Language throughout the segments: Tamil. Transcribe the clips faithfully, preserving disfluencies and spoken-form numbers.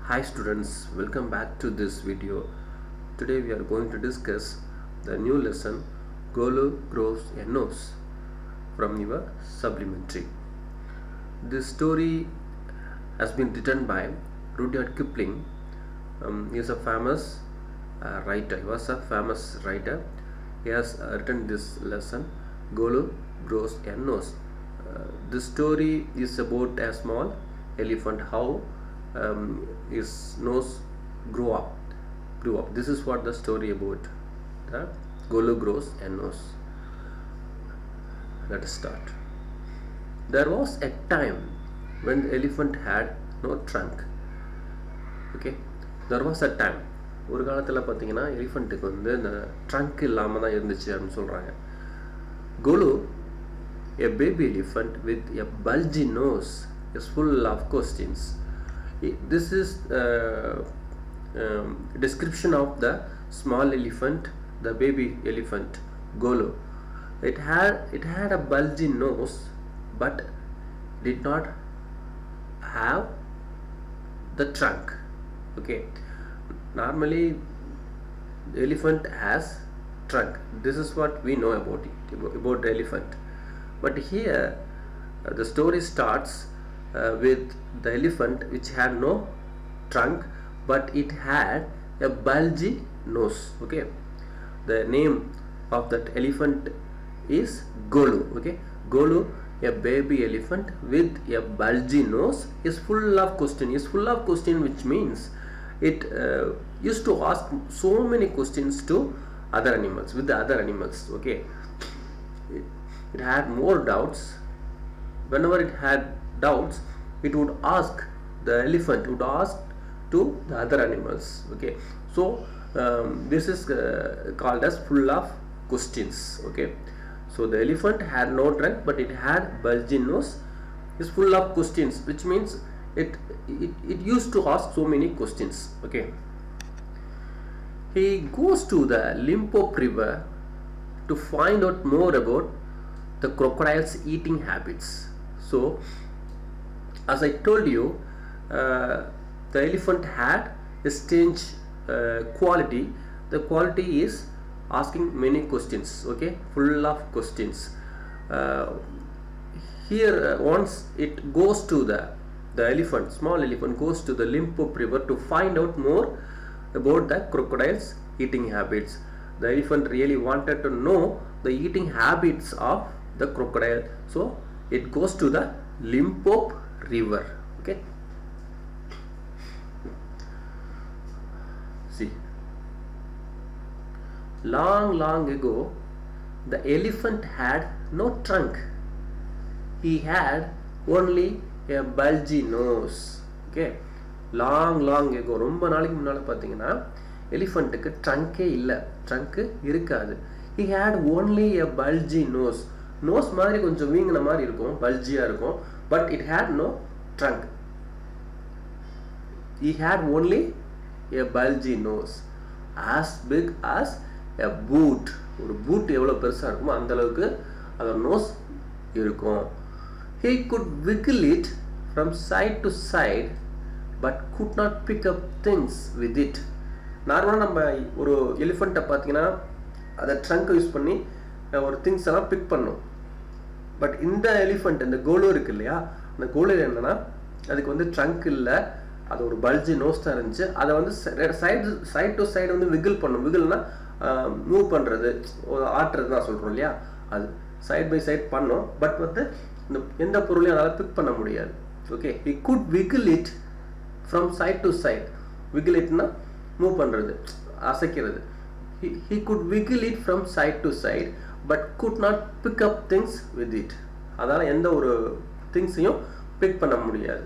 Hi students, welcome back to this video. Today we are going to discuss the new lesson Golu grows a nose from your supplementary. This story has been written by Rudyard Kipling. Um, he is a famous uh, writer. He was a famous writer. He has uh, written this lesson Golu grows a nose. Uh, this story is about a small elephant, how um, his nose grew up grew up this is what the story about. The Golu grows a nose. Let us start. There was a time when the elephant had no trunk. Okay, there was a time, ஒரு காலத்துல பாத்தீங்கன்னா எலிஃபண்ட்டுக்கு வந்து இந்த ட்ரங்க் இல்லாம தான் இருந்துச்சு அப்படினு சொல்றாங்க. Golu, a baby elephant with a bulgy nose, is full of questions. This is uh, um, description of the small elephant, the baby elephant Golu. It had it had a bulgy nose, but did not have the trunk. Okay, normally the elephant has trunk. This is what we know about it, about the elephant. But here uh, the story starts uh, with the elephant which had no trunk, but it had a bulgy nose. Okay, the name of that elephant is Golu. Okay, Golu, a baby elephant with a bulgy nose, is full of question. Is full of question, which means it uh, used to ask so many questions to other animals, with the other animals. Okay, it, it had more doubts. Whenever it had doubts, it would ask, the elephant would ask to the other animals. Okay, so um, this is uh, called as full of questions. Okay, so the elephant had no trunk, but it had bulgy nose, is full of questions, which means it, it it used to ask so many questions. Okay, he goes to the Limpopo River to find out more about the crocodile's eating habits. So as I told you, uh, the elephant had a strange uh, quality. The quality is asking many questions. Okay, full of questions. Uh, here uh, once it goes to the the elephant, small elephant goes to the Limpopo River to find out more about the crocodile's eating habits. The elephant really wanted to know the eating habits of the crocodile, so it goes to the Limpopo River. Okay, see, long long ago the elephant had no trunk. He had only a bulgy nose. Okay, long long ago, ரொம்ப நாளைக்கு முன்னால பாத்தீங்கன்னா எலிஃபண்ட்டுக்கு ட்ரங்கே இல்ல, ட்ரங்க் இருக்காது. He had only a bulgy nose. Nose மாதிரி கொஞ்சம் வீங்கின மாதிரி இருக்கும், பல்ஜியா இருக்கும், but it had no trunk. He had only a bulgy nose, as big as a boot. ஒரு boot எவ்வளவு பெருசா இருக்குமோ அந்த அளவுக்கு அதோட நோஸ் இருக்கும். He could wiggle it from side to side, but could not pick up things with it. நார்மலா நம்ம ஒரு எலிஃபண்ட்டை பார்த்தீங்கன்னா அதை ட்ரங்க் யூஸ் பண்ணி ஒரு திங்ஸ் எல்லாம் பிக் பண்ணும். பட் இந்த எலிஃபண்ட், இந்த கோலு இருக்கு இல்லையா, அந்த கோலு என்னன்னா அதுக்கு வந்து ட்ரங்க் இல்லை, அது ஒரு பல்ஜி நோஸ் தான் இருந்துச்சு. அதை வந்து சைடு சைட் டு சைடு வந்து விகில் பண்ணும். விகில்னா மூவ் பண்ணுறது, ஆட்டுறது தான் சொல்கிறோம் இல்லையா, அது சைட் பை சைட் பண்ணும். பட் வந்து இந்த எந்த பொருளையும் அதால் பிக் பண்ண முடியாது. Okay, he could wiggle it from side to side. wiggle itனா மூவ் பண்ணுறது, அசைக்கிறது. he, he could wiggle it from side to side, but could not pick up things with it. அதால எந்த ஒரு திங்ஸையும் பிக் பண்ண முடியாது.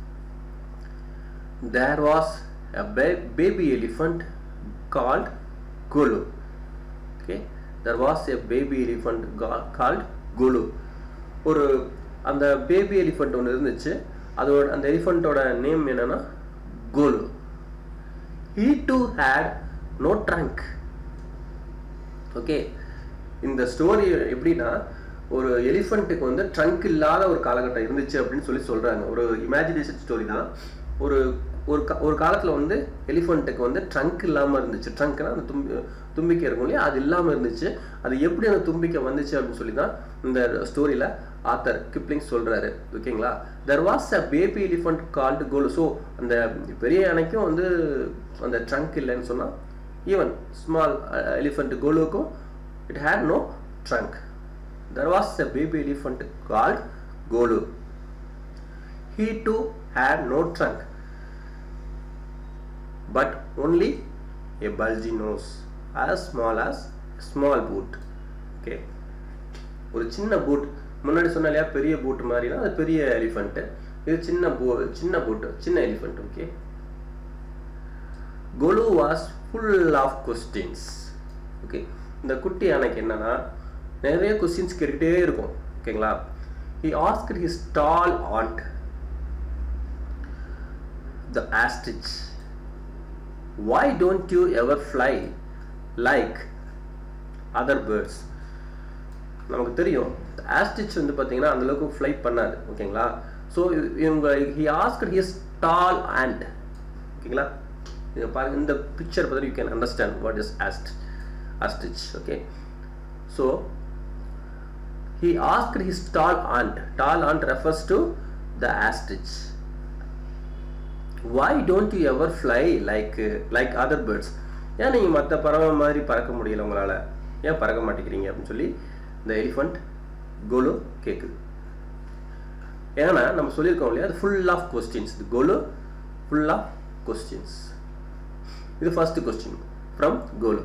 There was a baby elephant called Golu. Okay, there was a baby elephant called Golu. ஒரு அந்த பேபி எலிஃபண்ட் ஒன்று இருந்துச்சு. அதோட அந்த எலிஃபண்டோட நேம் என்னன்னா Golu. He too had no trunk. Okay, இந்த ஸ்டோரி எப்படின்னா ஒரு எலிஃபண்ட்டுக்கு வந்து ட்ரங்க் இல்லாத ஒரு காலகட்டம் இருந்துச்சு அப்படின்னு சொல்லி சொல்றாங்க. ஒரு இமேஜினேஷன் ஸ்டோரி தான். ஒரு ஒரு ஒரு காலத்தில் வந்து எலிஃபண்ட்டுக்கு வந்து ட்ரங்க் இல்லாமல் இருந்துச்சு. ட்ரங்க்னா அந்த தும்பி தும்பிக்கை இருக்கும் இல்லையா, அது இல்லாமல் இருந்துச்சு. அது எப்படி அந்த தும்பிக்கை வந்துச்சு அப்படின்னு சொல்லி தான் இந்த ஸ்டோரியில் ஆத்தர் கிப்ளிங் சொல்கிறாரு. ஓகேங்களா. There was a baby elephant called Golu. So அந்த பெரிய யானைக்கும் வந்து அந்த ட்ரங்க் இல்லைன்னு சொன்னால், ஈவன் ஸ்மால் எலிஃபண்ட் கோலுக்கும் it had no trunk. There was a baby elephant called Golu. He too had no trunk, but only a bulgy nose as small as a small boot. Okay, ஒரு சின்ன பூட். முன்னாடி சொன்ன இல்லையா பெரிய பூட் மாதிரினா அது பெரிய எலிஃபண்ட், இது சின்ன பூ சின்ன பூட் சின்ன elephant. Okay. Golu was full of questions. Okay, இந்த குட்டி யானைக்கு என்னன்னா நிறைய கொஸ்டின்ஸ் கேட்டுக்கிட்டே இருக்கும். ஓகேங்களா. He asked his tall aunt, the ostrich, why don't you ever fly like other birds? நமக்கு தெரியும் ostrich வந்து பார்த்தீங்கன்னா அந்த அளவுக்கு ஃப்ளை பண்ணாது. ஓகேங்களா. ஸோ இவங்க he asked his tall aunt. ஓகேங்களா. இதை பாருங்க, இந்த பிக்சர் பார்த்து you can understand what is ostrich. Okay, so he asked his tall aunt. Tall aunt refers to the ostrich. Why don't you ever fly like like other birds? ஏன் நீங்கள் மற்ற பறவை மாதிரி பறக்க முடியல, உங்களால் ஏன் பறக்க மாட்டேங்கிறீங்க அப்படின்னு சொல்லி இந்த எலிஃபண்ட் கோலு கேட்குது. ஏன்னா நம்ம சொல்லியிருக்கோம் இல்லையா, அது ஃபுல் ஆஃப் கொஸ்டின்ஸ். இது கோலு ஃபுல் ஆஃப் கொஸ்டின்ஸ். இது first question from Golu.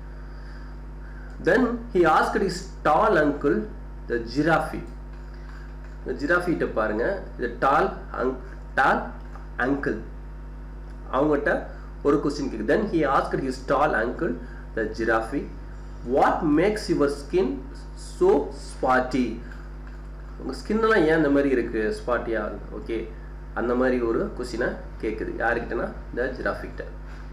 Then he asked his tall uncle, the giraffe. இந்த ஜிராஃபி கிட்ட பாருங்க, இது டால் டால் uncle. அவங்ககிட்ட ஒரு கொஸ்டின் கேட்குது. Then he asked his tall uncle, the giraffe, what makes your skin so spotty? உங்கள் ஸ்கின்லாம் ஏன் அந்த மாதிரி இருக்கு, ஸ்பாட்டியா? ஓகே, அந்த மாதிரி ஒரு கொஸ்டினை கேட்குது. யாருக்கிட்டனா இந்த ஜிராஃபி கிட்ட.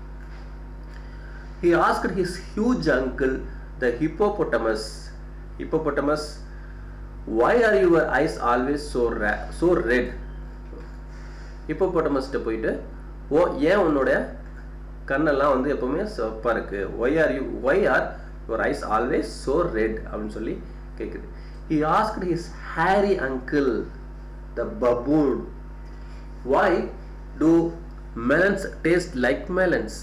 He asked his huge uncle, the hippopotamus. Hippopotamus, why are your eyes always so so red? ஹிப்போபோட்டமஸ்கிட்ட போயிட்டு, ஓ ஏன் உன்னோட கண்ணெல்லாம் வந்து எப்பவுமே சிவப்பாக இருக்கு, why are you why are your eyes always so red அப்படின்னு சொல்லி கேட்குது. He asked his hairy uncle, the baboon, why do melons taste like melons?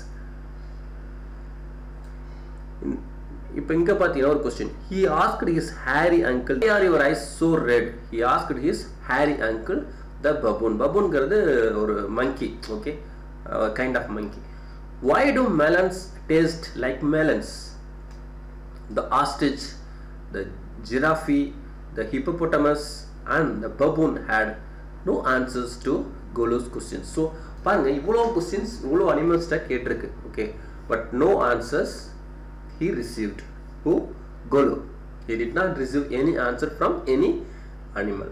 இப்போ இங்கே பார்த்தீங்கன்னா ஒரு question. He asked his hairy uncle, why are your eyes so red? He asked his hairy uncle, the baboon. baboonங்கிறது ஒரு monkey. Okay, uh, kind of monkey. Why do melons taste like melons? The ostrich, the giraffe, the hippopotamus and the baboon had no answers to Golu's questions. So பாருங்க, இவ்வளோ questions இவ்வளோ அனிமல்ஸ்ட கேட்டிருக்கு. Okay, but no answers he received. Who? Golu. He did not receive any answer from any animal.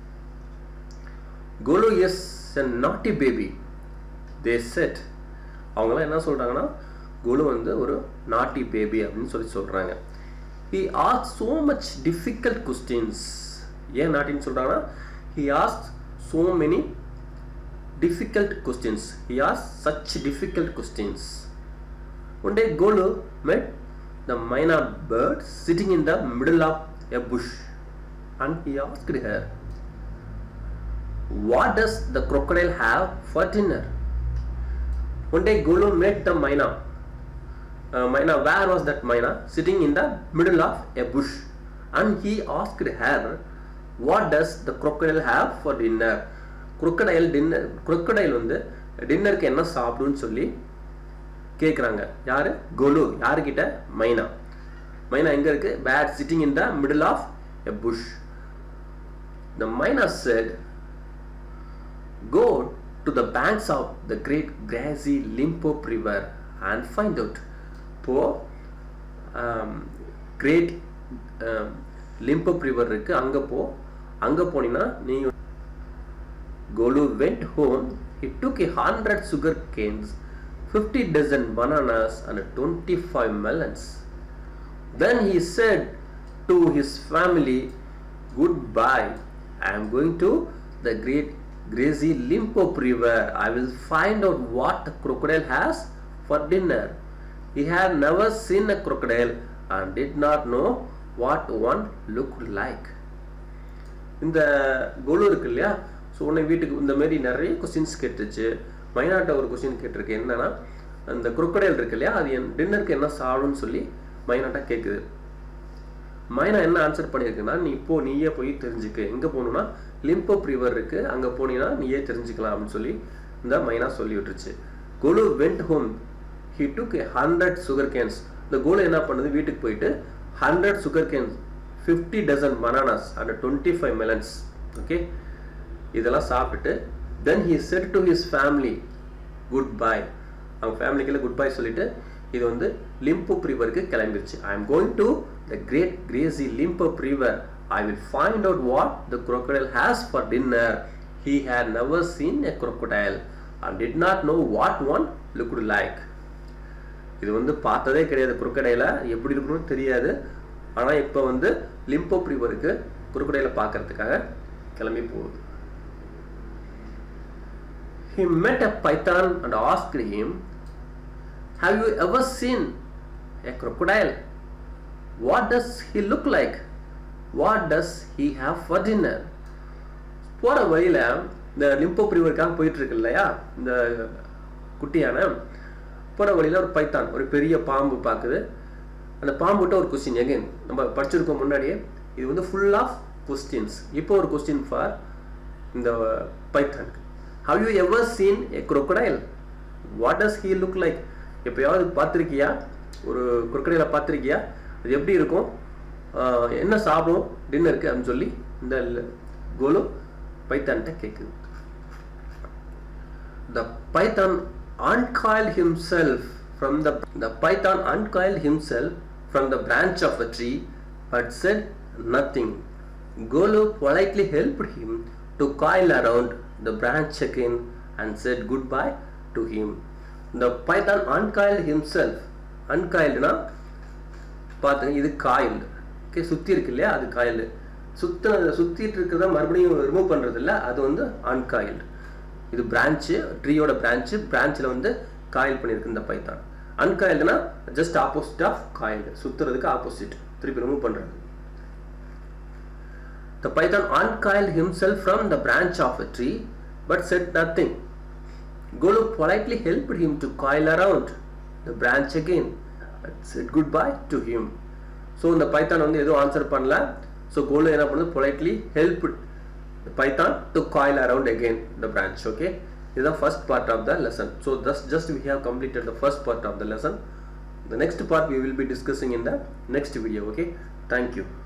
Golu is a naughty baby, they said. அவங்களாம் என்ன சொல்கிறாங்கன்னா, கோலு வந்து ஒரு நாட்டி பேபி அப்படின்னு சொல்லி சொல்கிறாங்க. He asked so much difficult questions. ஏன் நாட்டின்னு சொல்கிறாங்கன்னா, he asked so many difficult questions. He asked such difficult questions. One day Golu met the myna bird sitting in the middle of a bush and he asked her, what does the crocodile have for dinner? One day Golu met the myna. Uh, myna, where was that myna? Sitting in the middle of a bush. And he asked her, what does the crocodile have for dinner? Crocodile dinner, crocodile வந்து டின்னருக்கு என்ன சாப்பிடுன்னு சொல்லி கேட்குறாங்க. யாரு? கோலு. யாருக்கிட்ட? மைனா. மைனா எங்கே இருக்கு? Sat sitting in the middle of a bush. The myna said, go to the banks of the great grassy Limpopo river and find out. இப்போ கிரேட் லிம்போப் ரிவர் இருக்கு, அங்கே போ. அங்கே போனீங்கன்னா நீ. Golu went home. He took a hundred sugar canes, fifty dozen bananas and twenty-five melons. Then he said to his family, goodbye, I am going to the great grassy Limpopo river. I will find out what the crocodile has for dinner. He had never seen a crocodile and did not know what one looked like. இந்த கோலு இருக்கு இல்லையா, ஸோ உன்னை வீட்டுக்கு இந்த மாதிரி நிறைய கொஸ்டின்ஸ் கேட்டுச்சு. மைனாட்ட ஒரு கொஸ்டின் கேட்டிருக்கு, என்னன்னா அந்த crocodile இருக்கு இல்லையா, அது என் டின்னருக்கு என்ன சாப்பிடுன்னு சொல்லி மைனாட்டா கேட்குது. மைனா என்ன ஆன்சர் பண்ணியிருக்குன்னா, நீ இப்போ நீயே போய் தெரிஞ்சுக்க, எங்கே போகணுன்னா லிம்போப் ரிவர் இருக்கு, அங்கே போனீங்கன்னா நீயே தெரிஞ்சுக்கலாம் அப்படின்னு சொல்லி இந்த மைனா சொல்லி விட்டுருச்சு. கோலு went home. He took a hundred sugar canes. இந்த கோலு என்ன பண்ணுது, வீட்டுக்கு போயிட்டு hundred sugar canes, fifty dozen bananas and twenty-five melons. ஓகே, இதெல்லாம் சாப்பிட்டுட்டு then he said to his family goodbye. அவங்க ஃபேமிலிக்குள்ள குட் பை சொல்லிட்டு இது வந்து லிம்போப் ரிவருக்கு கிளம்பிருச்சு. I am going to the great grassy Limpopo river. I will find out what the crocodile has for dinner. He had never seen a crocodile and did not know what one looked like. இது வந்து பார்த்ததே கிடையாது, crocodile எப்படி இருக்குன்னு தெரியாது. ஆனால் இப்போ வந்து லிம்போப் ரிவருக்கு crocodile பார்க்கறதுக்காக கிளம்பி போகுது. He met a python and asked him, have you ever seen a crocodile? What does he look like? What does he have for dinner? போகிற வழியில் இந்த லிம்போப் ரிவருக்காக போயிட்டு இருக்கு இல்லையா இந்த குட்டியான, போகிற வழியில் ஒரு பைத்தான், ஒரு பெரிய பாம்பு பார்க்குது. அந்த பாம்புகிட்ட ஒரு கொஸ்டின், எகைன் நம்ம படிச்சிருக்கோம் முன்னாடியே, இது வந்து ஃபுல் ஆஃப் கொஸ்டின்ஸ். இப்போ ஒரு கொஸ்டின் ஃபார் இந்த python. Have you ever seen a crocodile? What does he look like? எப்பயாவது பார்த்துருக்கியா, ஒரு crocodile பார்த்துருக்கியா, அது எப்படி இருக்கும், என்ன சாப்பிடும் டின்னருக்கு அப்படின்னு சொல்லி இந்த கோலு பைத்தான்கிட்ட கேட்குது. The python uncoiled himself from the the python uncoiled himself from the branch of a tree but said nothing. Golu politely helped him to coil around the branch again and said goodbye to him. The python uncoiled himself. Uncoiled na பாத்துங்க, இது coiled. ஓகே, சுத்தி இருக்கு இல்லையா, அது coiled. சுத்த சுத்திட்டு இருக்கிறத மறுபடியும் ரிமூவ் பண்றது இல்ல, அது வந்து uncoiled. இது பிரான்ச், ட்ரீயோட பிரான்ச், பிரான்ச்ல வந்து காயில் பண்ணிருக்கு இந்த பைத்தான். அன்காயில்டுனா ஜஸ்ட் ஆப்போசிட் ஆஃப் காயில்டு, சுத்துறதுக்கு ஆப்போசிட், திருப்பி ரிமூவ் பண்றது. The python uncoiled himself from the branch of a tree but said nothing. Golu politely helped him to coil around the branch again and said goodbye to him. So இந்த பைத்தான் வந்து எதுவும் ஆன்சர் பண்ணல. So Golu என்ன பண்ணுது, politely helped the python to coil around again the branch. Okay, this is the first part of the lesson. So thus just we have completed the first part of the lesson. The next part we will be discussing in the next video. Okay, thank you.